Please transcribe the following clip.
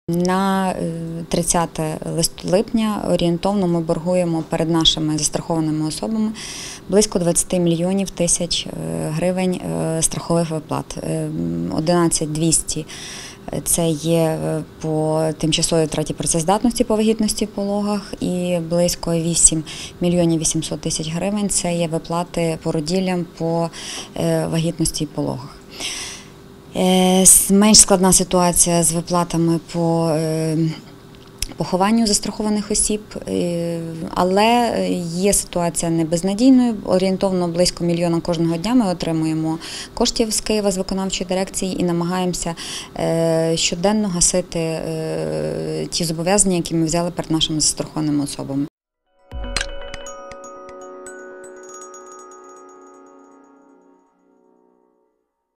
На 30 липня орієнтовно ми боргуємо перед нашими застрахованими особами близько 20 мільйонів тисяч гривень страхових виплат. 11 200 – це є по тимчасовій втраті працездатності по вагітності в пологах, і близько 8 мільйонів 800 тисяч гривень – це є виплати породіллям по вагітності в пологах. Менш складна ситуація з виплатами по похованню застрахованих осіб, але є ситуація не безнадійною. Орієнтовно близько мільйона кожного дня ми отримуємо коштів з Києва, з виконавчої дирекції, і намагаємося щоденно гасити ті зобов'язання, які ми взяли перед нашими застрахованими особами.